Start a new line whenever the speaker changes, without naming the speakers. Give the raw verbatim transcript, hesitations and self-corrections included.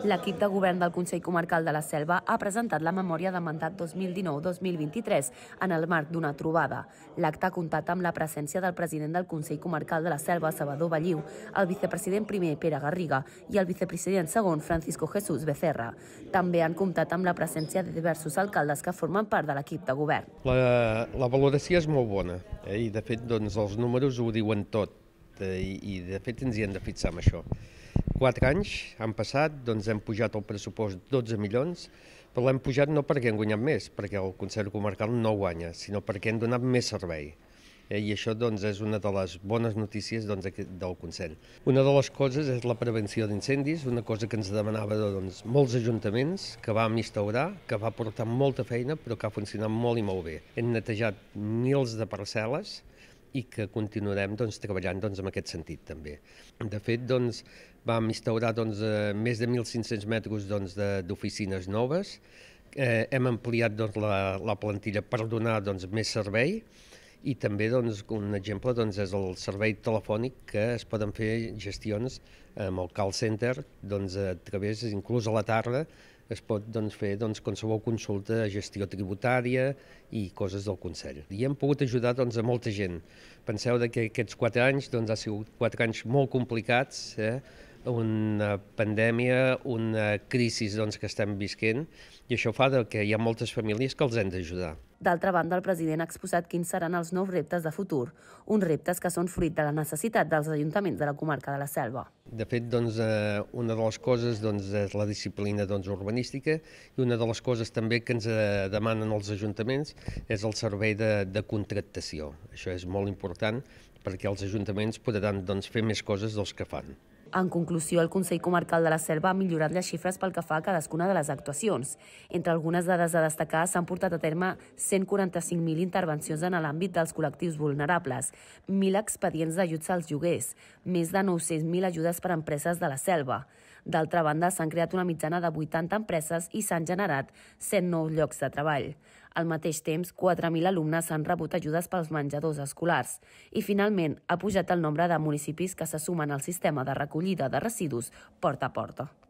L'equip de govern del Consell Comarcal de la Selva ha presentat la memòria de mandat dos mil dinou dos mil vint-i-tres en el marc d'una trobada. L'acte ha comptat amb la presència del president del Consell Comarcal de la Selva, Salvador Balliu, el vicepresident primer, Pere Garriga, i el vicepresident segon, Francisco Jesús Becerra. També han comptat amb la presència de diversos alcaldes que formen part de l'equip de govern.
La, la valoració és molt bona, eh? I de fet doncs, els números ho diuen tot, eh? I, i de fet ens hi hem de fixar amb això. Quatre anys han passat, doncs hem pujat el pressupost dotze milions, però l'hem pujat no perquè hem guanyat més, perquè el Consell Comarcal no guanya, sinó perquè hem donat més servei. Eh, I això doncs, és una de les bones notícies doncs, del Consell. Una de les coses és la prevenció d'incendis, una cosa que ens demanava doncs, molts ajuntaments, que vam instaurar, que va portar molta feina, però que ha funcionat molt i molt bé. Hem netejat mils de parcel·les i que continuarem doncs, treballant doncs, en aquest sentit també. De fet, doncs, vam instaurar doncs, més de mil cinc-cents metres doncs, d'oficines noves, eh, hem ampliat doncs, la, la plantilla per donar doncs, més servei, i també doncs, un exemple doncs, és el servei telefònic que es poden fer gestions amb el call center doncs, a través, inclús a la tarda, es pot doncs, fer doncs, qualsevol consulta, gestió tributària i coses del Consell. I hem pogut ajudar doncs, a molta gent. Penseu que aquests quatre anys doncs, ha sigut quatre anys molt complicats, eh? Una pandèmia, una crisi doncs, que estem visquent, i això fa que hi ha moltes famílies que els hem d'ajudar.
D'altra banda, el president ha exposat quins seran els nous reptes de futur, uns reptes que són fruit de la necessitat dels ajuntaments de la comarca de la Selva.
De fet, doncs, una de les coses doncs, és la disciplina doncs, urbanística, i una de les coses també que ens demanen els ajuntaments és el servei de, de contractació. Això és molt important perquè els ajuntaments podran doncs, fer més coses dels que fan.
En conclusió, el Consell Comarcal de la Selva ha millorat les xifres pel que fa a cadascuna de les actuacions. Entre algunes dades a destacar, s'han portat a terme cent quaranta-cinc mil intervencions en l'àmbit dels col·lectius vulnerables, mil expedients d'ajuts als lloguers, més de nou-cents mil ajudes per a empreses de la Selva. D'altra banda, s'han creat una mitjana de vuitanta empreses i s'han generat cent nous llocs de treball. Al mateix temps, quatre mil alumnes han rebut ajudes pels menjadors escolars. I, finalment, ha pujat el nombre de municipis que se sumen al sistema de recollida de residus porta a porta.